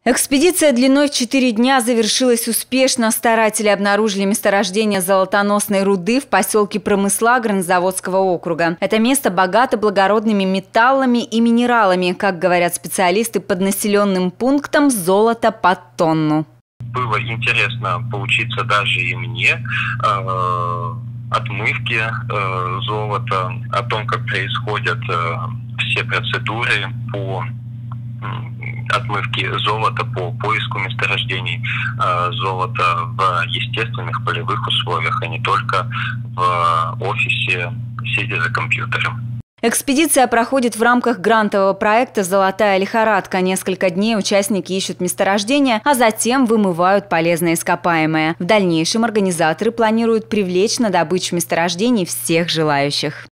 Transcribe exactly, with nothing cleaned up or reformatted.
Экспедиция длиной в четыре дня завершилась успешно. Старатели обнаружили месторождение золотоносной руды в поселке Промысла Горнозаводского округа. Это место богато благородными металлами и минералами. Как говорят специалисты, под населенным пунктом золото под тонну. Было интересно поучиться даже и мне э, отмывки э, золота, о том, как происходят э, все процедуры по отмывки золота, по поиску месторождений э, золота в естественных полевых условиях, а не только в офисе, сидя за компьютером. Экспедиция проходит в рамках грантового проекта «Золотая лихорадка». Несколько дней участники ищут месторождения, а затем вымывают полезные ископаемые. В дальнейшем организаторы планируют привлечь на добычу месторождений всех желающих.